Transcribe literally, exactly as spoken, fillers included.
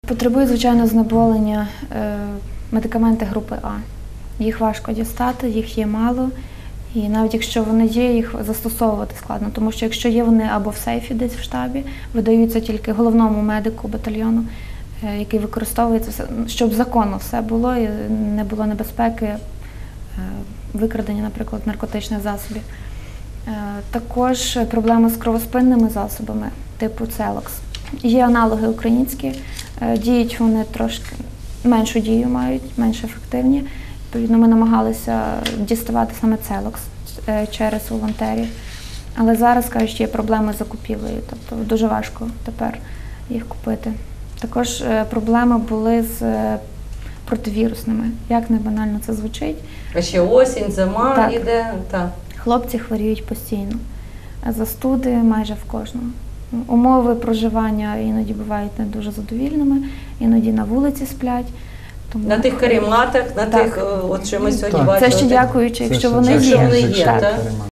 Потребують, звичайно, знеболення медикаменти групи А. Їх важко дістати, їх є мало. І навіть якщо вони є, їх застосовувати складно, тому що якщо є вони або в сейфі десь в штабі, видаються тільки головному медику батальйону, який використовується, щоб законно все було і не було небезпеки викрадення, наприклад, наркотичних засобів. Також проблеми з кровоспинними засобами типу Целокс. Є аналоги українські, діють вони трошки меншу дію мають, менш ефективні. Відповідно, ми намагалися діставати саме Целокс через волонтерів. Але зараз, кажуть, є проблеми з закупівлею, тобто дуже важко тепер їх купити. Також проблеми були з противірусними, як не банально це звучить. А ще осінь, зима так. іде. Так. Хлопці хворіють постійно, застуди майже в кожного. Умови проживання іноді бувають не дуже задовільними, іноді на вулиці сплять. Тому на тих карематах, на так. тих, от що ми сьогодні так. бачили. Це ще дякуючи, якщо це вони ще, є. Вони є так. так.